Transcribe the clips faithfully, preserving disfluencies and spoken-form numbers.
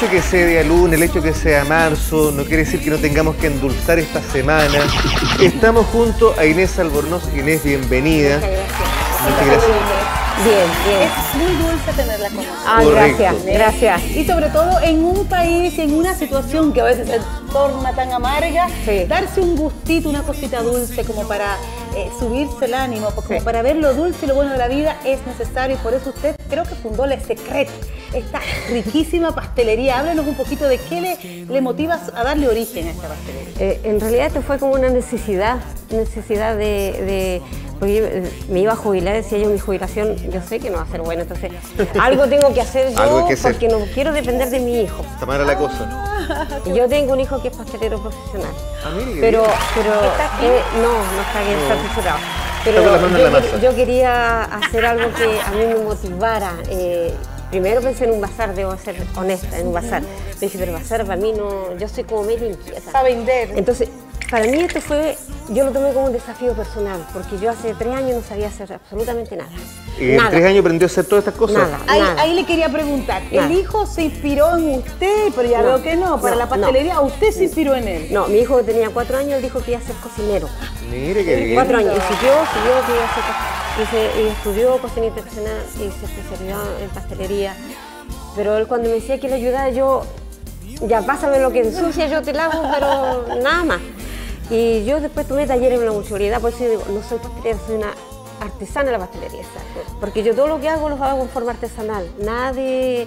hecho que sea día lunes, el hecho que sea marzo, no quiere decir que no tengamos que endulzar esta semana. Estamos junto a Inés Albornoz. Inés, bienvenida. Muchas gracias. Muchas gracias. Bien, bien. Es muy dulce tenerla con nosotros. Ah, gracias, gracias. Y sobre todo en un país, en una situación que a veces se torna tan amarga, Sí. darse un gustito, una cosita dulce como para eh, subirse el ánimo, como Sí. para ver lo dulce y lo bueno de la vida es necesario. Y por eso usted creo que fundó Le Secret, esta riquísima pastelería. Háblenos un poquito de qué le, le motiva a darle origen a esta pastelería. Eh, en realidad esto fue como una necesidad, necesidad de, de porque yo, eh, me iba a jubilar, decía yo, mi jubilación, yo sé que no va a ser buena, entonces algo tengo que hacer yo Algo hay que hacer. porque no quiero depender de mi hijo. Está mala la cosa. Y yo tengo un hijo que es pastelero profesional, Ah, mire, qué pero, bien. pero ¿Está aquí? eh, no, no está aquí, está asesorado. Pero Está con las manos en la yo, masa. yo quería hacer algo que a mí me motivara. Eh, primero pensé en un bazar, debo ser honesta, en un bazar. Me dije, pero bazar para mí no, yo soy como media inquieta. Para vender. Entonces, para mí esto fue, yo lo tomé como un desafío personal, porque yo hace tres años no sabía hacer absolutamente nada. Y en Nada. tres años aprendió a hacer todas estas cosas. Nada. Ahí, ahí le quería preguntar, Nada. ¿el hijo se inspiró en usted? Pero ya No, veo que no, para no, la pastelería, no. ¿usted se inspiró en él? No, mi hijo que tenía cuatro años, él dijo que iba a ser cocinero. Mire qué bien. Cuatro años, y siguió, siguió, que iba a ser co- y, se- y estudió cocina internacional y se especializó en pastelería. Pero él cuando me decía que le ayudara, yo, ya pásame lo que ensucia, yo te lo hago, pero nada más. Y yo después tomé talleres en la municipalidad, por eso yo digo, no soy pastelera, soy una artesana de la pastelería, porque yo todo lo que hago lo hago en forma artesanal, nada de,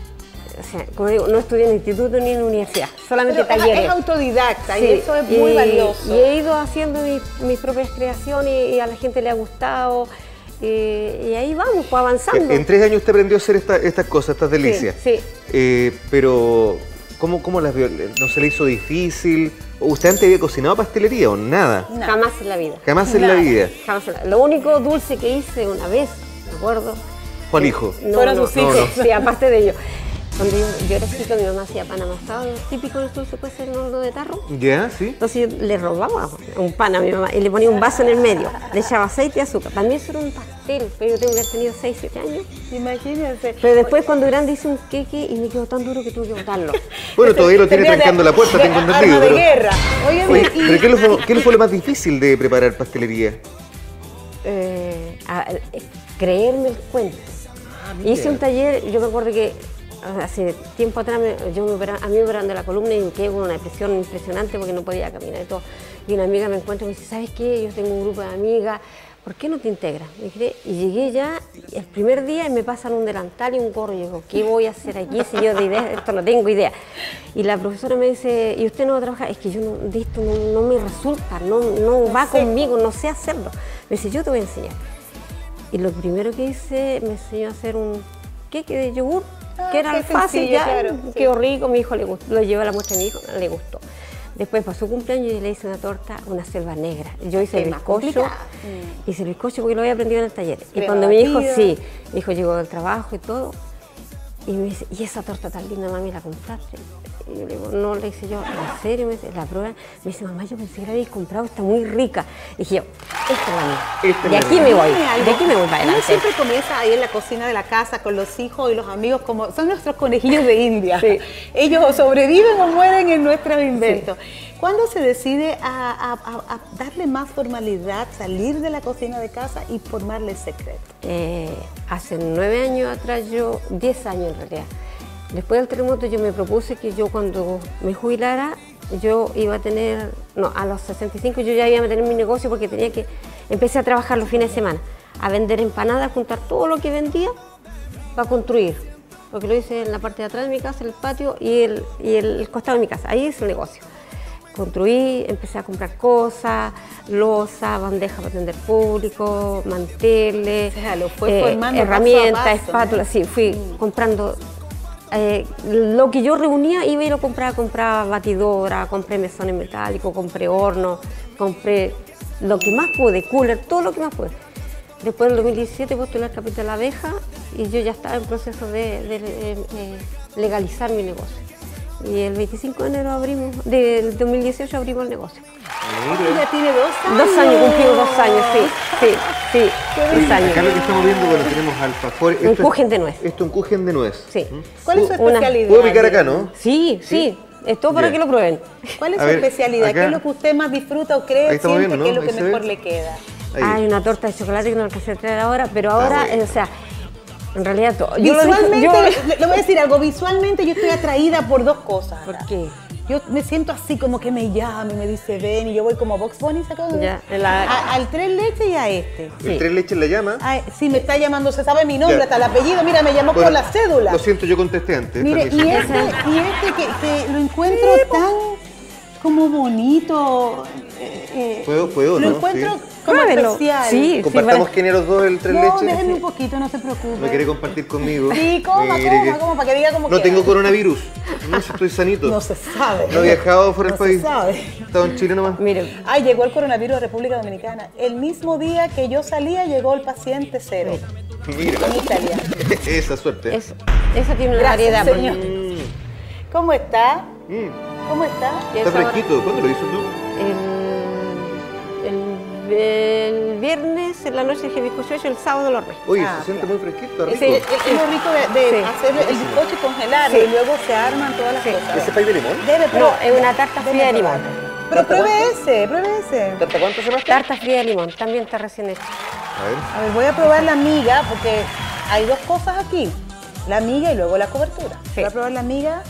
o sea, como digo, no estudié en instituto ni en universidad, solamente Pero es- talleres. es autodidacta y Sí, eso es muy y- valioso. Y he ido haciendo mis, mis propias creaciones y a la gente le ha gustado, y, y ahí vamos, pues avanzando. En tres años usted aprendió a hacer esta- estas cosas, estas delicias. Sí, sí. Eh, pero, ¿cómo, ¿cómo las vio? ¿No se le hizo difícil? ¿Usted antes había cocinado pastelería o nada? No. Jamás en la vida. Jamás en la Nada. vida. Jamás en la- Lo único dulce que hice una vez, me acuerdo. ¿Cuál hijo? No, Fueron no, sus hijos. no, no. Sí, aparte de ello. Cuando yo, yo era chica, mi mamá hacía pan amasado, típico del dulce puede ser el horno de tarro. ¿Ya? ¿Sí? Entonces yo le robaba un pan a mi mamá y le ponía un vaso en el medio, le echaba aceite y azúcar. Para mí eso era un pastel, pero yo tengo que haber tenido seis, siete años. Imagínense. Pero después cuando grande hice un queque y me quedó tan duro que tuve que botarlo. Bueno, todavía lo tiene Tenía de- trancando la puerta, de tengo arma entendido. de Pero, guerra. Óyeme, Oye, y- ¿pero qué, le fue, qué le fue lo más difícil de preparar pastelería? Eh, a- eh, creerme el cuento. Hice un taller, yo me acuerdo que hace tiempo atrás me- yo me opera- a mí me operaron de la columna y me quedé con una depresión impresionante porque no podía caminar y todo. Y una amiga me encuentra y me dice, ¿sabes qué? Yo tengo un grupo de amigas, ¿por qué no te integras? Me quedé- y llegué ya, el primer día y me pasan un delantal y un gorro. Y digo, ¿qué voy a hacer aquí si yo de idea, esto no tengo idea? Y la profesora me dice, ¿y usted no va a trabajar? Es que yo no, de esto no, no me resulta, no, no va conmigo, no sé hacerlo. Me dice, yo te voy a enseñar. Y lo primero que hice, me enseñó a hacer un queque de yogur, Ah, que era qué fácil, sencillo, ya, claro, sí. quedó rico, mi hijo le gustó, lo llevé a la muestra de mi hijo, le gustó. Después pasó cumpleaños y le hice una torta, una selva negra. Yo hice Es el más bizcocho, complicado. hice el bizcocho porque lo había aprendido en el taller. Y Crema cuando mi hijo, batida. sí, mi hijo llegó del trabajo y todo, y me dice, ¿y esa torta tan linda, mami, la compraste? Y yo le digo, no, le hice yo, ¿en serio? Me dice, la prueba. Me dice, mamá, yo pensé que la habéis comprado, está muy rica. Y dije yo, esta es la mía. Esta es De la aquí mía. me voy, Dime algo. de aquí me voy para Uno adelante. siempre comienza ahí en la cocina de la casa con los hijos y los amigos, como son nuestros conejillos de India. Sí. Ellos o sobreviven o mueren en nuestros inventos. ¿Cuándo se decide a, a- a- a darle más formalidad, salir de la cocina de casa y formarle secreto? Eh, hace nueve años atrás, yo, diez años en realidad, después del terremoto yo me propuse que yo cuando me jubilara, yo iba a tener, no, a los sesenta y cinco yo ya iba a tener mi negocio porque tenía que, empecé a trabajar los fines de semana, a vender empanadas, juntar todo lo que vendía para construir, porque lo hice en la parte de atrás de mi casa, el patio y el, y el costado de mi casa, ahí hice el negocio. Construí, empecé a comprar cosas, losa, bandejas para atender público, manteles, O sea, lo fue formando herramientas, paso a paso, espátulas, sí, fui comprando. Eh, lo que yo reunía iba y lo compraba, compraba batidora, compré mesones metálicos, compré horno, compré lo que más pude, cooler, todo lo que más pude. Después del dos mil diecisiete postulé al Capital de la Abeja y yo ya estaba en proceso de, de, eh, eh, legalizar mi negocio. Y el veinticinco de enero abrimos, del dos mil dieciocho abrimos el negocio. Ya tiene dos años. Dos años, cumplimos dos años, sí, sí, sí, Oye, dos años. acá lo que estamos viendo, bueno, tenemos alfajores. Un Esto es- kuchen de nuez. Esto es un kuchen de nuez. Sí. ¿Mm? ¿Cuál es su Una- especialidad? Puedo picar acá, ¿no? Sí, sí, es todo para Ya. que lo prueben. ¿Cuál es A su ver, especialidad? acá. ¿Qué es lo que usted más disfruta o cree Ahí estamos siente viendo, que es ¿no? lo que Ahí se mejor ve. le queda? Ahí. Hay una torta de chocolate que no alcancé a traer ahora, pero ahora, bueno. eh, o sea, en realidad todo. Yo lo Visualmente, dije- yo- le, le voy a decir algo, visualmente yo estoy atraída por dos cosas. ¿Por Ana. qué? Yo me siento así como que me llama y me dice ven y yo voy como Box Bunny sacando Ya, la- a- al tres leches y a este. El tres leches la llama. Ay, sí, me está llamando, se sabe mi nombre, Ya. hasta el apellido, mira, me llamó Bueno, con la cédula. Lo siento, yo contesté antes. Mire, permiso. y este, y este que, que lo encuentro tan como bonito. eh, eh, ¿Puedo- puedo, Lo no? encuentro Sí. como Pruébelo. especial. Sí. Compartamos para- quién eran los dos el tres No, leches. déjenme un poquito, no se preocupe. ¿No quiere compartir conmigo? Sí, coma, Mire coma, que- coma, para que diga como No quiera. tengo coronavirus. No, si estoy sanito. No se sabe. No he viajado fuera No del se país. sabe. He estado en Chile nomás. Miren, Ay, llegó el coronavirus a República Dominicana. El mismo día que yo salía, llegó el paciente cero. Mira. En Italia. Esa suerte. eso, eso tiene una Gracias, variedad. señor. Mm, ¿Cómo está? mm. ¿Cómo está? Y Está eso ahora- fresquito. ¿Cuándo lo hizo tú? El, el, el viernes en la noche dejé bizcocho hecho, el sábado lo horneé. Oye, Ah, se siente claro. muy fresquito, rico. Ese- es es lo rico de, de Sí. hacer el bizcocho y congelarlo Sí. y luego se arman todas las Sí. cosas. ¿Ese pay de limón? Debe, pero- No, es una tarta debe fría de probar. limón. Pero ¿Tarta pruebe cuánto? ese, pruebe ese. ¿Tarta cuánto se Tarta fría de limón, también está recién hecha. A ver. A ver, voy a probar la miga porque hay dos cosas aquí. La miga y luego la cobertura. Sí. Voy a probar la miga.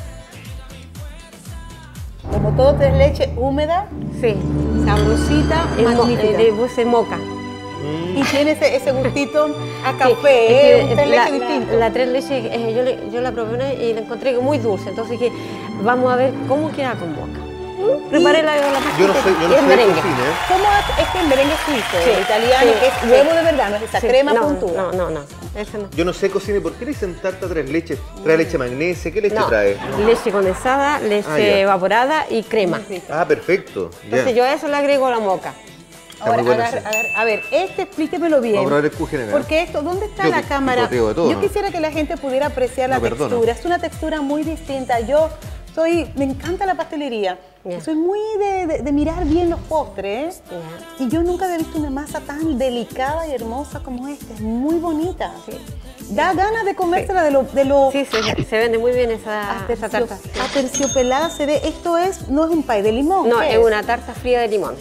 Como todo tres leches húmeda, Sí, sabrosita, el mo- magnífica. le puse moca. Mm. Y tiene ese, ese gustito a Sí, café, es un que tres la, leches distinto. La tres leches, eh, yo, le- yo la probé una y la encontré muy dulce, entonces dije, vamos a ver cómo queda con moca. Preparé la, la Yo no sé, yo y no es sé de merengue. cocina, ¿eh? ¿Cómo hace- es que el merengue suizo, Sí, el italiano, sí, que es sí. huevo de verdad, no es esa Sí, crema no, puntuda? No, no, no, ese no. Yo no sé cocina. ¿Y por qué le dicen tarta tres leches? ¿Trae leche magnesia? ¿Qué leche No, trae? leche condensada, leche Ah, ya. evaporada y crema. Ah, perfecto. Ya. Entonces yo a eso le agrego la moca. Está Ahora, muy bueno agarra- ese. agarra- a ver, este explíquemelo bien. Vamos a probar el kuchen acá. Porque esto, ¿dónde está Yo la pi- cámara? picoteo de todo, Yo ¿no? quisiera que la gente pudiera apreciar la No, perdona. textura. Es una textura muy distinta. Yo soy, me encanta la pastelería. Ya. Soy muy de, de- de mirar bien los postres. Ya. Y yo nunca había visto una masa tan delicada y hermosa como esta. Es muy bonita. Da ganas de comérsela de lo, de lo Sí, se, se vende muy bien esa, esa atercio- tarta. aterciopelada se ve. Esto es, no es un pay de limón. No, ¿qué es una tarta fría de limón.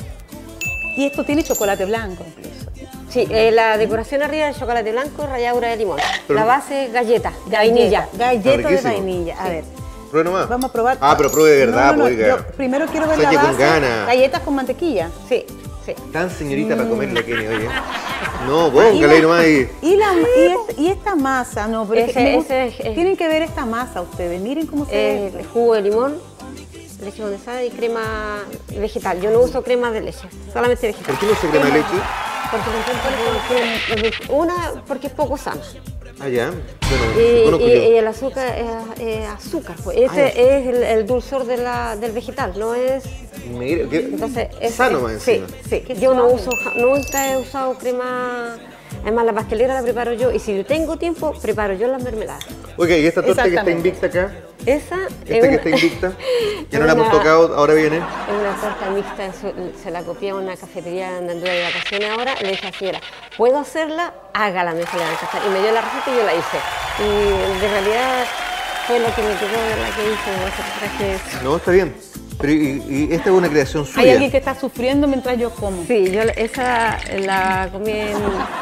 Y esto tiene chocolate blanco incluso. Sí, eh, la decoración arriba es chocolate blanco y ralladura de limón. Pero- la base es galleta, de vainilla. Galleta de riquísimo. vainilla. A ver. Pruebe nomás. Vamos a probar. Ah, pero pruebe de verdad, No, no, no, oiga. yo primero quiero ver la Saque base. con ganas. Galletas con mantequilla. Sí, sí. Tan señorita para comer la Kenny, oye. No, Y póngale la- ahí nomás ahí. Y, la, y, esta, y esta masa, no, pero es que Ese- me gusta- ese es- es- tienen que ver esta masa ustedes. Miren cómo se Eh, ve. jugo de limón, leche condensada y crema vegetal. Yo no uso crema de leche, solamente vegetal. ¿Por qué no se crema de leche? Porque me encanta porque- una, porque es poco sana. Ah, ya. Bueno, Y, conozco y- yo. y el azúcar es, es azúcar, pues. Ese Ah, es el, el dulzor de la, del vegetal, no es. Mira, qué Entonces, es, sano más es- sí, encima. sí. Yo no uso, ja- nunca he usado crema. Además, la pastelera la preparo yo y si yo tengo tiempo, preparo yo las mermeladas. Oiga, ¿y esta torta que está Exactamente. invicta acá? Esa Esta es que una- está invicta. Ya no es la hemos una- tocado, ahora viene. Es una torta mixta, eso- se la copié a una cafetería donde anduve de vacaciones ahora. Le dije a la señora, ¿puedo hacerla? Hágala, me dijo, le van a encantar. Y me dio la receta y yo la hice. Y de realidad fue lo que me quedó de la que hice. Ese traje. No, está bien. Pero y, y esta es una creación suya. Hay alguien que está sufriendo mientras yo como. Sí, yo la- esa la comí en,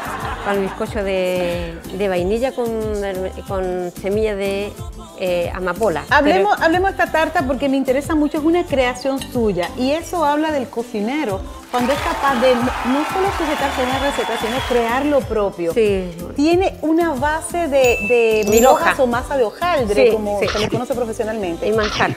con bizcocho de, de vainilla con, con semilla de eh, amapola. Hablemos, Pero- hablemos de esta tarta porque me interesa mucho, es una creación suya y eso habla del cocinero cuando es capaz de no no solo sujetarse a una receta, sino crear lo propio. Sí. Tiene una base de, de mil Mil hojas hojas. o masa de hojaldre, Sí, como sí. se le conoce profesionalmente. Y manjar.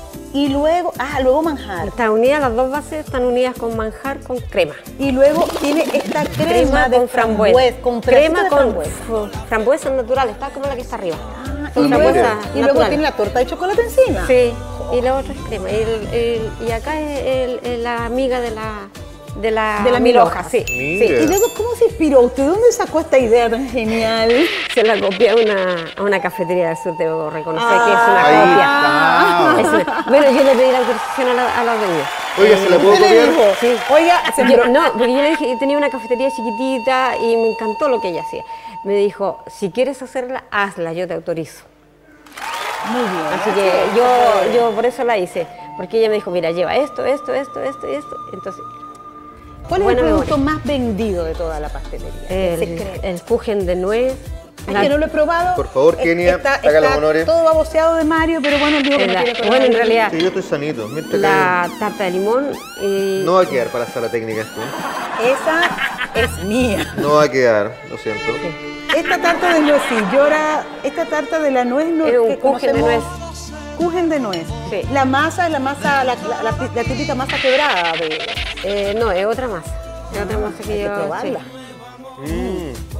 Y luego, ah, luego manjar. Están unidas, las dos bases están unidas con manjar con crema. Y luego tiene esta crema, Crema de con frambuesa. frambuesa, con crema pedacito de con frambuesa. fu- frambuesas naturales, está como la que está arriba. Ah, Son y luego, frambuesas y luego naturales. tiene la torta de chocolate encima. Sí, y la otra es crema. Y, el- el- y acá es el- el- la amiga de la, de la, De la mil hojas. sí. Mira. sí. Y luego, ¿cómo se inspiró usted? ¿Dónde sacó esta idea tan genial? Se la copié a una, a una cafetería del sur, debo reconocer Ah, que es una ahí copia. está. Es Bueno, yo le pedí la autorización a la, a la dueña. Oiga, ¿se la puedo ¿Usted le copiar? dijo? Sí. Oiga, se Yo- embro- no, porque yo le dije, tenía una cafetería chiquitita y me encantó lo que ella hacía. Me dijo, si quieres hacerla, hazla, yo te autorizo. Muy bien. Así que yo, yo por eso la hice, porque ella me dijo, mira, lleva esto, esto, esto, esto y esto. Entonces, ¿Cuál es buena el producto memoria. más vendido de toda la pastelería? El el, secreto. el kuchen de nuez. Es la- que no lo he probado. Por favor, Es- Kenia, está, haga los está honores. todo baboseado de Mario, pero bueno, él dijo que no la- quiere bueno, en coronavirus. realidad, Sí, yo estoy sanito. Mientras que la tarta de limón y... no va a quedar para la sala técnica esto. Esa es mía. No va a quedar, lo siento. Esta tarta de nuez, sí, yo era, esta tarta de la nuez no Era un que kuchen de conocemos- nuez. Kuchen de nuez. Sí. La masa es la masa, la, la- la- la típica masa quebrada. De, Eh, no, es otra masa. Es otra masa que hay que yo... probarla. sí. Mm.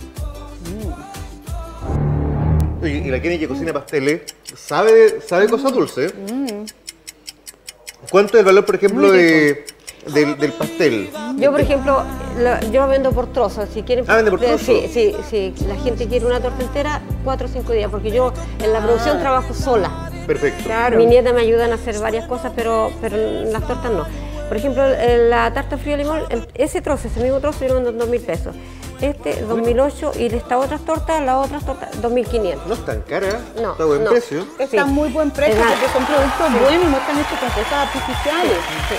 Oye, y la Kenia que cocina pasteles, ¿sabe, sabe cosas dulces? ¿Cuánto es el valor, por ejemplo, Muy de, del, del pastel? Yo, por ejemplo, lo- yo vendo por trozos. Si quieren, Ah, ¿vende por eh, trozo? Sí, sí, sí. La gente quiere una torta entera, cuatro o cinco días, porque yo en la producción Ah. trabajo sola. Perfecto. Claro. Mi nieta me ayuda a hacer varias cosas, pero, pero en las tortas no. Por ejemplo, el- la tarta fría de limón, el- ese trozo, ese mismo trozo, yo lo vendo en dos mil pesos. Este, dos mil ocho, y estas otras tortas, las otras tortas, dos mil quinientos. No es tan cara, No, está a buen no. precio. Está Sí. muy buen precio Exacto. porque son productos buenos y no están hechos con cosas artificiales.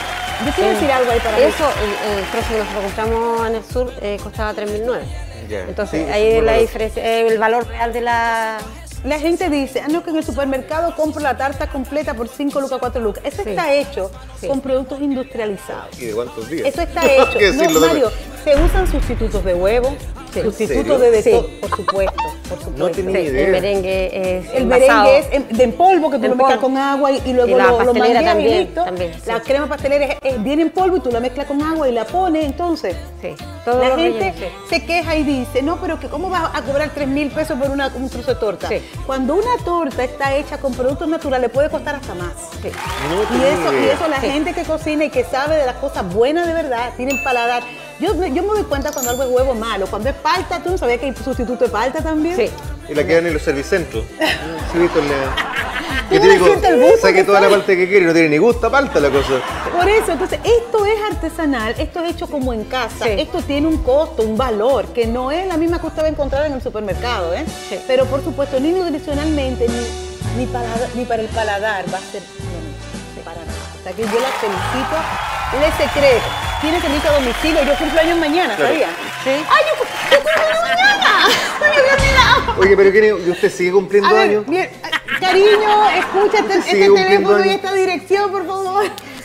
Yo quiero decir algo ahí para mí. Eso, el, el trozo que nosotros compramos en el sur, eh, costaba tres mil nueve. Ya. Entonces, Sí, ahí es es un la valor. diferencia, eh, el valor real de la... La gente dice, ah, no, que en el supermercado compro la tarta completa por cinco lucas, cuatro lucas. Eso Sí. está hecho Sí. con productos industrializados. ¿Y de cuántos días? Eso está Hay hecho. que No, decirlo Mario, también. se usan sustitutos de huevo, Sí. sustitutos ¿En de, de serio? todo, por supuesto, por supuesto. No tenía Sí, idea. el merengue es El envasado. merengue es en, de en polvo, que tú En lo mezclas polvo. con agua y, y luego Y la lo, lo pastelera mangueas y también, listo. también, sí. La crema pastelera es, es bien en polvo y tú la mezclas con agua y la pones, entonces. Sí, todo La lo gente relleno, sí. se queja y dice, no, pero que ¿cómo vas a cobrar tres mil pesos por una, un trozo de torta? Sí. Cuando una torta está hecha con productos naturales puede costar hasta más. Sí. No Y tenía eso, y idea. eso la Sí. gente que cocina y que sabe de las cosas buenas de verdad, tienen paladar. Yo, me- yo me doy cuenta cuando algo es huevo malo. Cuando es palta, ¿tú no sabías que hay sustituto de palta también? Sí. Y la quedan en los servicentros. Sí, visto la... Tú Que no te digo, sientes el gusto saque que toda la trae. parte que quiere y no tiene ni gusto a palta la cosa. Por eso, entonces, esto es artesanal, esto es hecho como en casa, Sí. esto tiene un costo, un valor, que no es la misma que usted va a encontrar en el supermercado, ¿eh? Sí. Pero por supuesto, ni nutricionalmente, ni, ni, palada- ni para el paladar va a ser lo mismo, para nada. O sea que yo la felicito. Le secreto, tiene servicio a domicilio, yo cumplo años mañana, Claro. ¿sabía? Sí. ¡Ay, yo, yo cumplo años mañana! ¡Me había olvidado! Oye, pero ¿quiere- ¿usted sigue cumpliendo A ver, años? bien, cariño, escúchate Usted sigue este cumpliendo teléfono y años. esta dirección, por favor.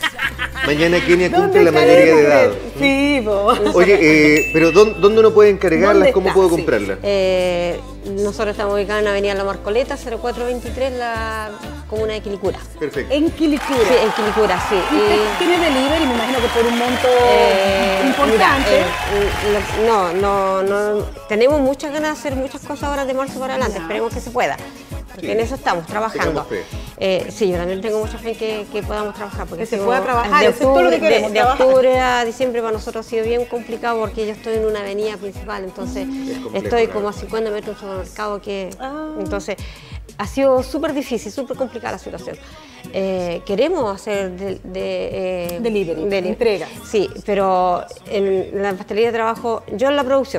Mañana Kenia ¿Dónde cumple la está mayoría de el edad. secreto? Sí, po. Oye, eh, pero ¿dónde, dónde uno puede encargarlas? ¿Dónde ¿Cómo está? puedo Sí. comprarlas? Eh, nosotros estamos ubicados en Avenida La Marcoleta, cero cuatro veintitrés, la comuna de Quilicura. Perfecto. En Quilicura. Sí, en Quilicura, sí. ¿Y usted Y, tiene delivery? Me imagino que por un monto eh, importante. mira, eh, lo- no, no, no. Tenemos muchas ganas de hacer muchas cosas ahora de marzo para adelante. Esperemos que se pueda. Porque Sí. en eso estamos trabajando. Tengamos fe. Eh, sí, yo también tengo mucha fe en que, que podamos trabajar. Porque Que se si no, pueda trabajar, De eso es todo lo que octubre, queremos, de, de trabajar. octubre a diciembre para nosotros ha sido bien complicado porque yo estoy en una avenida principal. Entonces Es complejo, estoy claro. como a cincuenta metros de un supermercado que... Ah. Entonces ha sido súper difícil, súper complicada la situación. Eh, queremos hacer de, de, eh, Delivery, entrega. Sí, pero en la pastelería trabajo yo en la producción.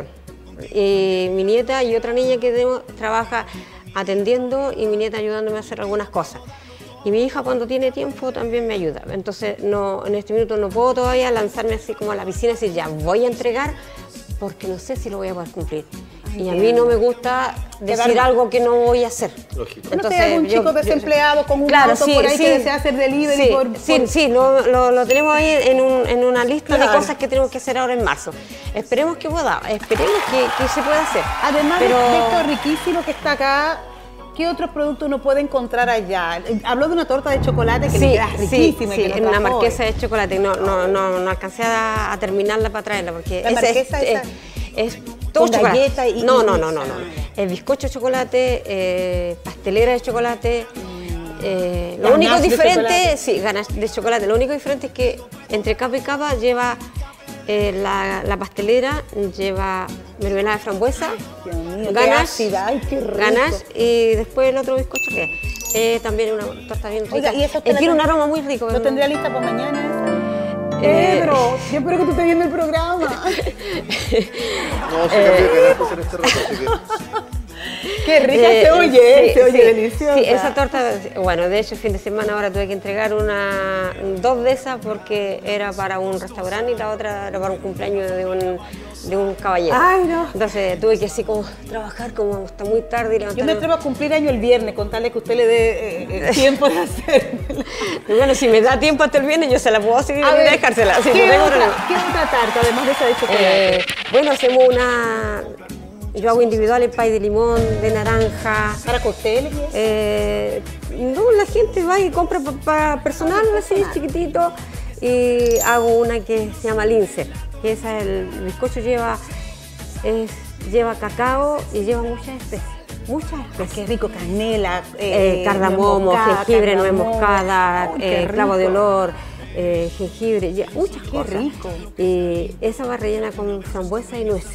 Y mi nieta y otra niña que tenemos trabaja atendiendo y mi nieta ayudándome a hacer algunas cosas. Y mi hija cuando tiene tiempo también me ayuda. Entonces no, en este minuto no puedo todavía lanzarme así como a la piscina y decir ya voy a entregar porque no sé si lo voy a poder cumplir. Y a mí no me gusta decir Quedar- algo que no voy a hacer. Lógico. ¿No hay algún chico desempleado con un Claro, auto sí, por ahí sí. que desea hacer delivery? Sí, por, sí, por- sí, lo, lo- lo tenemos ahí en, un- en una lista Claro. de cosas que tenemos que hacer ahora en marzo. Esperemos que pueda, esperemos que, que se pueda hacer. Además Pero- de esto riquísimo que está acá, ¿qué otros productos uno puede encontrar allá? Habló de una torta de chocolate que le queda sí, riquísima. sí, que nos en una trajo marquesa hoy. de chocolate. No, no, no, no alcancé a, a terminarla para traerla porque La esa marquesa es, esa- es, es todo con chocolate. galleta y- no, y- no, no, no, ah, no. ya. Es bizcocho de chocolate, eh, pastelera de chocolate. eh, lo Ganache único de diferente, chocolate. sí, ganache de chocolate. Lo único diferente es que entre capa y capa lleva eh, la, la pastelera, lleva mermelada de frambuesa, Dios mío, qué ganache, ácida, ay, qué rico. ganache y después el otro bizcocho que Eh, también una torta bien rica. Oiga, ¿y eso usted Eh, la tiene un ten- aroma muy rico. ¿Lo tendría lista para mañana? Eh, Pedro, yo espero que tú estés viendo el programa. No, se cambió de canal pues, en este rato, así que... Qué rica Eh, se oye, sí, se oye sí, deliciosa. Sí, esa torta, bueno, de hecho el fin de semana ahora tuve que entregar una, dos de esas porque era para un restaurante y la otra era para un cumpleaños de un, de un caballero. Ay, no. Entonces tuve que así como trabajar como hasta muy tarde y Yo me levantarme. atrevo a cumplir año el viernes, contarle que usted le dé eh, eh, tiempo de hacer. Bueno, si me da tiempo hasta el viernes yo se la puedo seguir A y ver, dejársela. Sí, ¿qué, no tengo otra, problema. ¿Qué otra tarta, además de esa de chocolate? Eh, bueno, hacemos una... Yo hago individuales, pay de limón, de naranja. ¿Para cócteles y eso? Eh, no, la gente va y compra para personal, así, chiquitito. Y hago una que se llama lince, que esa, el bizcocho lleva, es, lleva cacao y lleva muchas especies. Muchas especies. Qué rico, canela, Eh, cardamomo, nuez moscada, jengibre, nuez cardamomo. moscada, Ay, qué eh, clavo de rico. olor, eh, jengibre, ya, muchas Qué cosas. rico. Y esa va rellena con frambuesa y nueces.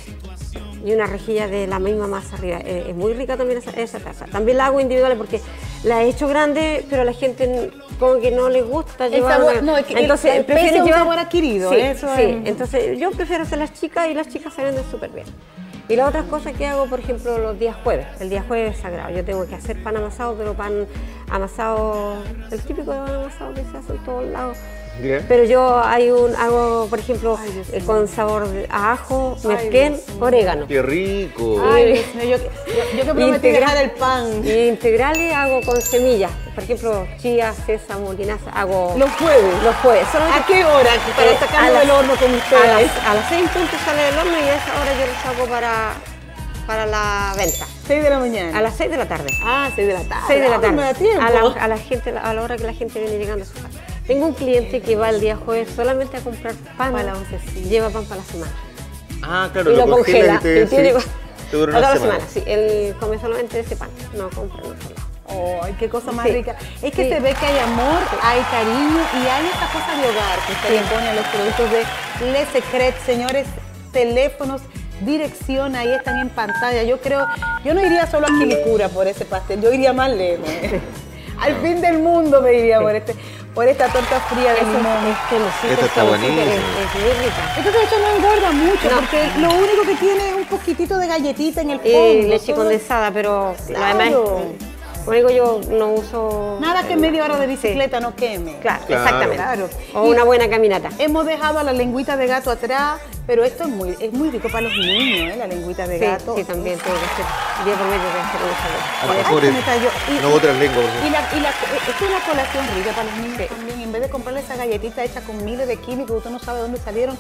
Y una rejilla de la misma masa arriba. Eh, es muy rica también esa, esa taza. También la hago individual porque la he hecho grande, pero a la gente como que no le gusta El llevar sabor- una- no, es que el- entonces, el prefieren peso es un llevar- sabor adquirido, Sí, eso sí. es- Entonces yo prefiero hacer las chicas y las chicas se venden súper bien. Y la otra cosa que hago, por ejemplo, los días jueves. El día jueves es sagrado. Yo tengo que hacer pan amasado, pero pan amasado, el típico de pan amasado que se hace en todos lados. ¿Ya? Pero yo hay un, hago, por ejemplo, Ay, Dios eh, mío. con sabor de- a ajo, Ay, merquén, Dios mío. orégano. ¡Qué rico! Ay, Dios mío, yo, yo, yo que prometí Integral- dejar el pan. Y integrales hago con semillas. Por ejemplo, chía, sésamo, linaza, hago Los jueves. los jueves. Solamente ¿A qué hora? Para Eh, sacarlo a las- del horno con a ustedes. las, a las seis en punto sale del horno y a esa hora yo lo saco para, para la venta. seis de la mañana. A las seis de la tarde. Ah, seis de la tarde. seis de la Ah, tarde. me da tiempo. A la, a la gente, a la hora que la gente viene llegando a su casa. Tengo un cliente que va el día jueves solamente a comprar pan. Para la oncecita. Lleva pan para la semana. Ah, claro, y lo, congelas congela. y te, y tiene sí, te dura para una toda la semana. semana. Sí, él come solamente ese pan. No compra en otro lado. Ay, qué cosa más Sí. rica. Es que Sí. se ve que hay amor, hay cariño y hay esta cosa de hogar que usted le pone a los productos de Le Secret. Señores, teléfonos, dirección, ahí están en pantalla. Yo creo, yo no iría solo a Quilicura por ese pastel, yo iría más lejos. Al fin del mundo me iría por este, por esta torta fría de Eso limón. es cremosito, Esta está es buenísima. Es, es muy rica. Entonces eso no engorda mucho, No. porque lo único que tiene es un poquitito de galletita en el fondo. Y leche solo- condensada, pero lo Claro. demás, por digo yo no uso... Nada que media hora de bicicleta no queme. Claro, Claro. exactamente. Claro. O Y- una buena caminata. Hemos dejado a la lengüita de gato atrás, pero esto es muy, es muy rico para los niños, ¿eh? La lengüita de Sí, gato. sí, también tengo que hacer, día por medio que hacer una salud. A lo Ay, mejor se es- me cayó. Y- no bote la lengua, por Y, favor. la, y la, esto es una colación rica para los niños también. En vez de comprarle esa galletita hecha con miles de químicos, usted no sabe dónde salieron.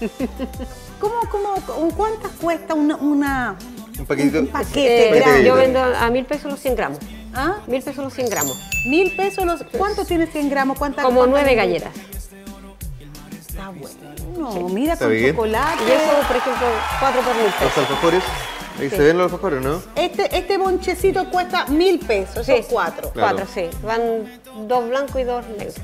¿Cómo, cómo, con ¿Cuántas cuesta una, una, Un paquetito. un paquete Eh, Paquete grande? de yo galletas. vendo a mil pesos los cien gramos. ¿Ah? Mil pesos los cien gramos. Mil pesos los. ¿Cuánto tiene cien gramos? ¿Cuántas? Como cuántas nueve galletas? galletas. Está bueno. No, mira, Está con bien. chocolate. Y eso, por ejemplo, cuatro por mil Los pesos. alfajores. Ahí se ven los alfajores, ¿no? Este, este bonchecito cuesta mil pesos, esos Sí. cuatro. Claro. Cuatro, sí. Van dos blancos y dos negros.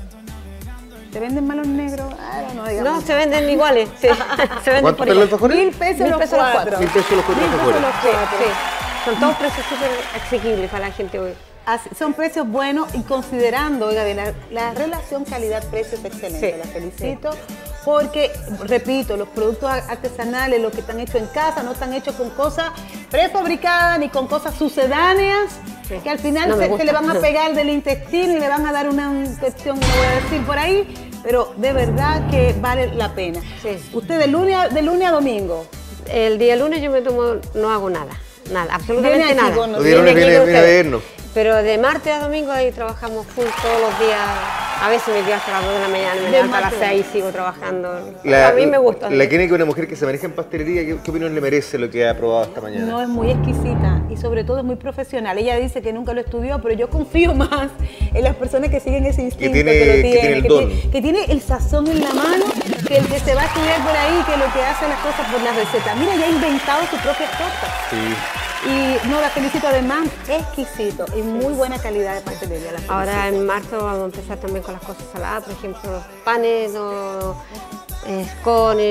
¿Te venden malos negros? Ah, no, no, digamos. No, se venden iguales. Sí. Se venden ¿Cuánto por están los igual. alfajores? Mil pesos Mil los pesos los cuatro. cuatro. Mil pesos los cuatro Mil pesos alfajores. los Sí, cuatro. sí. Son todos precios súper asequibles para la gente hoy. Así- son precios buenos y considerando, oiga, bien, la, la relación calidad-precio es excelente, Sí, la felicito, porque, repito, los productos ar- artesanales, los que están hechos en casa, no están hechos con cosas prefabricadas ni con cosas sucedáneas, Sí. que al final No me se, se le gusta. van a pegar del intestino y le van a dar una infección, no voy a decir por ahí, pero de verdad que vale la pena. Sí. Usted de lunes a, de lunes a domingo. El día lunes yo me tomo, no hago nada. Nada, absolutamente Viene aquí nada. con Los días lunes aquí viene, con viene a ustedes. vernos. Pero de martes a domingo ahí trabajamos full todos los días. A veces me quedo hasta las dos de la mañana, me De levanto a las martes. seis y sigo trabajando. La, a mí me gusta. La Kenia, que es una mujer que se maneja en pastelería, ¿qué, qué opinión le merece lo que ha probado esta mañana? No, es muy exquisita y sobre todo es muy profesional. Ella dice que nunca lo estudió, pero yo confío más en las personas que siguen ese instinto, que, tiene- lo que tienen, tiene el que, don. tiene, que tiene el sazón en la mano, que el que se va a estudiar por ahí, que lo que hace las cosas por las recetas. Mira, ya ha inventado su propia torta. Sí. Y no, la felicito además, exquisito y muy buena calidad de pastelería. La felicito. Ahora en marzo vamos a empezar también con las cosas saladas, por ejemplo, los panes, los eh, scones,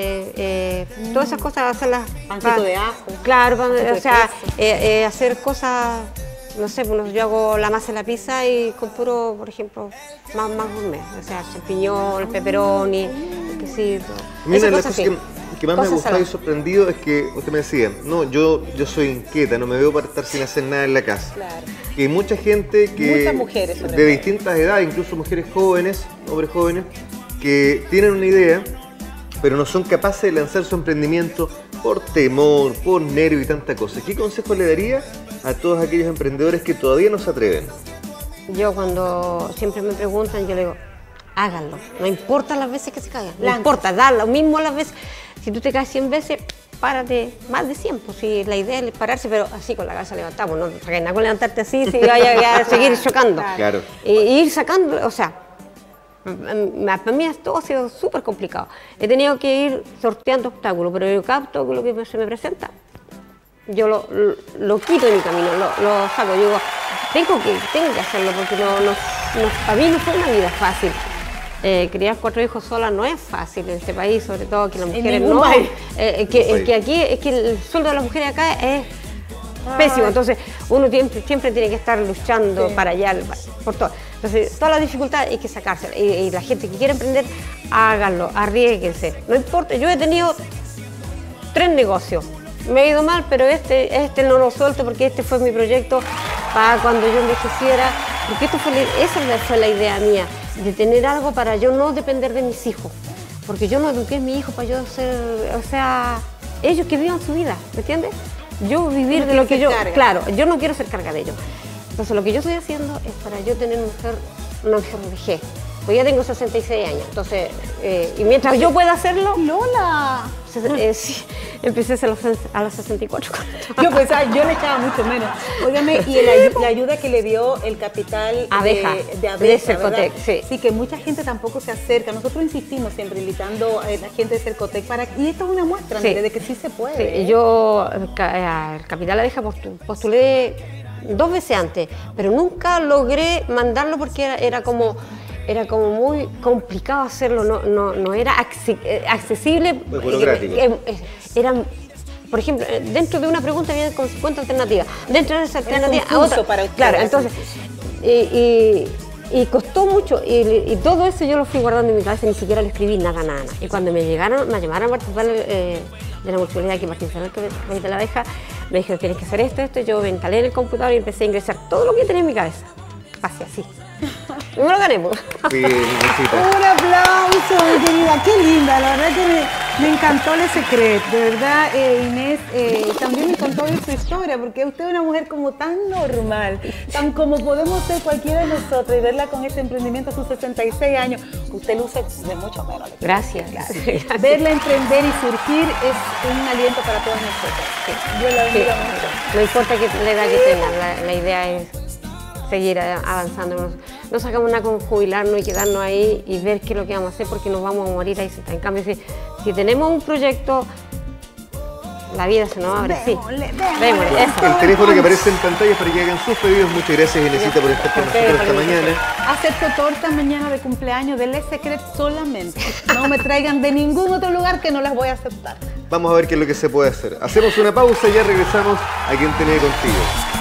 eh, todas esas cosas, hacerlas. Pancito pa- de ajo. Claro, pa- Pancito o de sea, queso. eh, eh, hacer cosas no sé, bueno, yo hago la masa de la pizza y con puro, por ejemplo, más, más gourmet, o sea, champiñón, el pepperoni, el quesito. Mira, la cosa que, que más me ha gustado y sorprendido es que usted me decía, no, yo, yo soy inquieta, no me veo para estar sin hacer nada en la casa. Claro. Y hay mucha gente que, Muchas mujeres, de distintas edades, incluso mujeres jóvenes, hombres jóvenes, que tienen una idea, pero no son capaces de lanzar su emprendimiento por temor, por nervio y tanta cosa. ¿Qué consejo le daría a todos aquellos emprendedores que todavía no se atreven? Yo cuando siempre me preguntan, yo le digo, háganlo. No importa las veces que se caigan, no importa, da lo mismo las veces. Si tú te caes cien veces, párate más de cien. Pues si la idea es pararse, pero así con la cabeza levantamos, no te nada con levantarte así, si vaya a seguir chocando. Claro. Y, y ir sacando, o sea, para mí esto ha sido súper complicado. He tenido que ir sorteando obstáculos, pero yo cada obstáculo que se me presenta, yo lo, lo, lo quito de mi camino, lo, lo saco. Yo digo, tengo que, tengo que hacerlo porque no, no, no, para mí no fue una vida fácil. Eh, criar cuatro hijos sola no es fácil en este país, sobre todo que las mujeres no. Eh, que, que aquí es que el sueldo de las mujeres acá es pésimo, entonces uno siempre, siempre tiene que estar luchando sí. para allá, por todo. Entonces, todas las dificultades hay que sacárselas. Y, y la gente que quiere emprender, háganlo, arriesguense. No importa, yo he tenido tres negocios. Me ha ido mal, pero este, este no lo suelto porque este fue mi proyecto para cuando yo envejeciera. Porque esto fue, esa fue la idea mía, de tener algo para yo no depender de mis hijos. Porque yo no eduqué a mi hijo para yo ser, o sea, ellos que vivan su vida, ¿me entiendes? Yo vivir no de lo que yo, carga. Claro, yo no quiero ser carga de ellos. Entonces lo que yo estoy haciendo es para yo tener mejor, una mejor vejez. Pues ya tengo sesenta y seis años, entonces, eh, y mientras Oye, yo pueda hacerlo... ¡Lola! Eh, sí, empecé a los, a los sesenta y cuatro. Yo pensaba, yo le echaba mucho menos. Óigame, y el, la ayuda que le dio el capital abeja, de, de abeja, de Cercotec, sí. Sí, que mucha gente tampoco se acerca. Nosotros insistimos siempre invitando a la gente de Cercotec para... Y esto es una muestra, sí. mire, de que sí se puede. Sí, ¿eh? Yo, el capital abeja postulé dos veces antes, pero nunca logré mandarlo porque era, era como... Era como muy complicado hacerlo, no, no, no era accesible. Muy burocrático. Era, por ejemplo, dentro de una pregunta viene con cincuenta alternativas. Dentro de esa alternativa, a otra. Para usted, claro, entonces, y, y, y costó mucho, y, y todo eso yo lo fui guardando en mi cabeza, ni siquiera le escribí nada, nada. nada. Y cuando me llegaron, me llamaron a participar eh, de la municipalidad aquí, Martín Ferrer, de la abeja, me dijeron, tienes que hacer esto, esto. Yo me instalé en el computador y empecé a ingresar todo lo que tenía en mi cabeza. Así, así. Y me lo ganemos. Sí, un aplauso, mi querida, qué linda, la verdad que me, me encantó el secreto, de verdad, eh, Inés, eh, también me contó de su historia, porque usted es una mujer como tan normal, tan como podemos ser cualquiera de nosotros y verla con este emprendimiento a sus sesenta y seis años, usted luce de mucho menos. Gracias, gracias, gracias. Verla emprender y surgir es un aliento para todas nosotras. Sí. Yo la bendiga sí. mucho. No importa que la edad que tengan, la, la idea es seguir avanzando. No, no sacamos nada con jubilarnos y quedarnos ahí y ver qué es lo que vamos a hacer porque nos vamos a morir ahí. En cambio, si, si tenemos un proyecto, la vida se nos abre. Démosle, sí. démosle, démosle, démosle. El teléfono que aparece en pantalla para que hagan sus pedidos. Muchas gracias, Inesita, por estar con nosotros esta mañana. Acepto torta mañana de cumpleaños de Le Secret solamente. No me traigan de ningún otro lugar que no las voy a aceptar. Vamos a ver qué es lo que se puede hacer. Hacemos una pausa y ya regresamos a Quien Tiene Contigo.